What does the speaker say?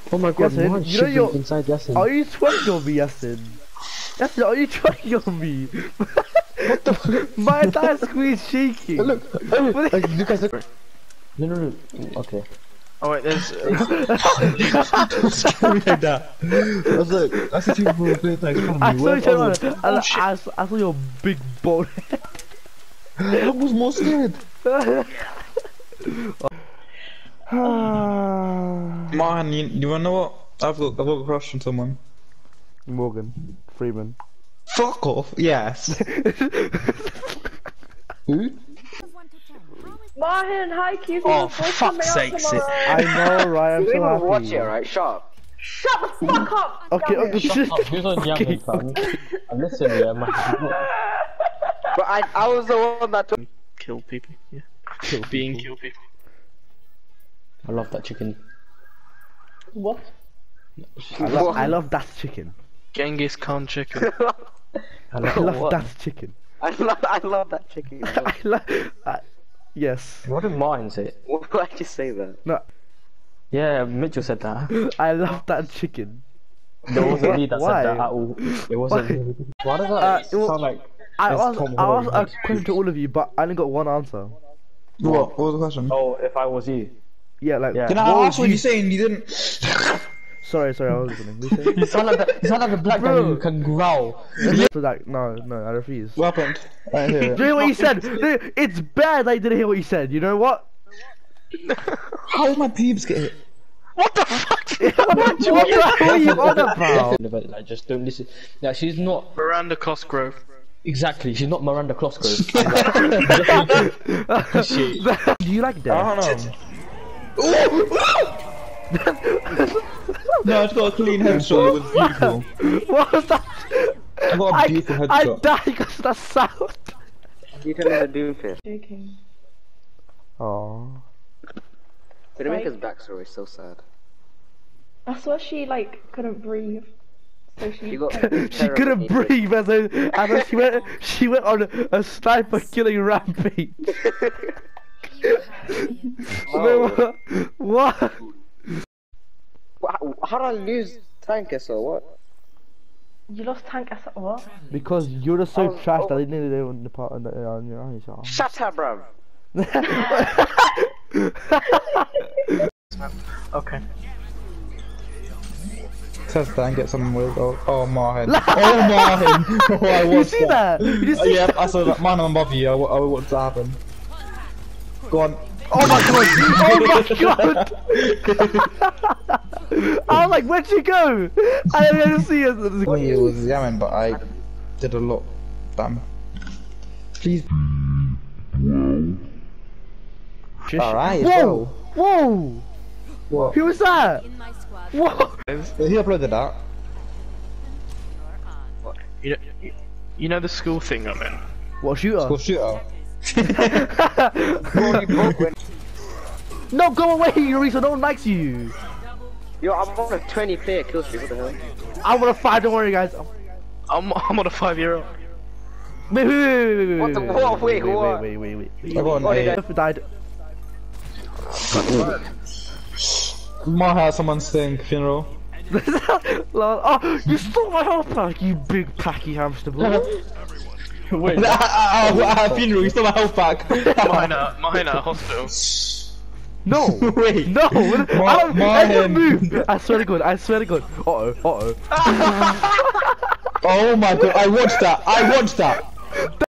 Oh my god, Yasin, Marhan you know should you're- be inside Yasin. Are you twerking on me, Yasin? Yasin, are you twerking on me? What the fuck? My entire screen is shaking. Look, oh, look guys, look. No. Okay. Oh wait, there's. Scary like that. I was like, I see two people playing like front I of me. saw you Where turn on. I saw your big bone. I was more scared. Man, you wanna know what? I've got a crush on someone. Morgan Freeman. Fuck off. Yes. Who? Martin, hi, Q. Oh, for fuck's sake! I know, right? I'm You so even happy. watch it, right? Shut up. Shut the fuck up! Okay, damn okay. it. Shut up, who's on Yamin, fam? Listen, yeah, man. But I was the one that took. Kill people. Yeah. Kill Being people. kill people. I love that chicken. What? I love that chicken. Genghis Khan chicken. I love What? that chicken. I love that chicken. I love. Yes. What did Martin say? Why'd you say that? No, Yeah, Mitchell said that. I love that chicken. There wasn't me that Why? said that at all. It wasn't me. Why does that it was- sound like... I It's asked Tom a Holland. question to all of you, but I only got one answer. What was the question? Oh, if I was you. Yeah, like. Yeah. Can what I would ask what you're saying? You didn't. Sorry, I was listening. What you You sound like the black guy Bro. who can growl. say? So like, no, I refuse. What happened? I didn't hear Do it. you hear what he said? It's bad that I didn't hear what he said. You know what? How did my pubes get hit? What the fuck? What the hell are you on about? Like, just don't listen. Yeah, she's not Miranda Cosgrove. exactly. She's not Miranda Cosgrove. Do you like I that? don't know. No, I've got a clean headshot. It was beautiful. What was that? I got a beautiful I headshot. died because of that sound. You tell me the doomfist. Joking. Oh. Did it make his backstory so sad? I swear she like couldn't breathe, so she. You got. She couldn't breathe as she went on a sniper killing rampage. Oh. What? How did I lose Tankus or what? You lost tank as what? Because you're just so Oh, trash oh. that they didn't do on the part on your eyes. Shut up, bruv. Okay. Test that and get someone with. Oh, Marhin. Oh, Marhin. Oh, I You watched see that? You see Yeah, I saw that. Man, I'm above you. I want to happen. Go on. Oh my god! Oh my god! I was like, where'd you go? I didn't see it. It was Yemen, but I did a lot. Damn. Please. Alright, Whoa! Whoa! What? Who was that? Whoa! He uploaded that. You know the school thing I'm in? What shooter? School shooter. No, go away, Eureka! No one likes you. Yo, I'm on a 20 player kill streak. What the hell? I want to fight. Don't worry, guys. I'm on a 5-year-old. Wait. What the- what? Wait, what? Wait. I got an Oh, did 8. If I died. Might have someone's thing, funeral. Lol. Oh, you stole my whole pack, you big packy hamster boy. Wait. At a funeral, you stole my health back. Mine at hospital. No! Wait. No! I Martin. don't move! I swear to God, Uh-oh. Oh my god, I watched that.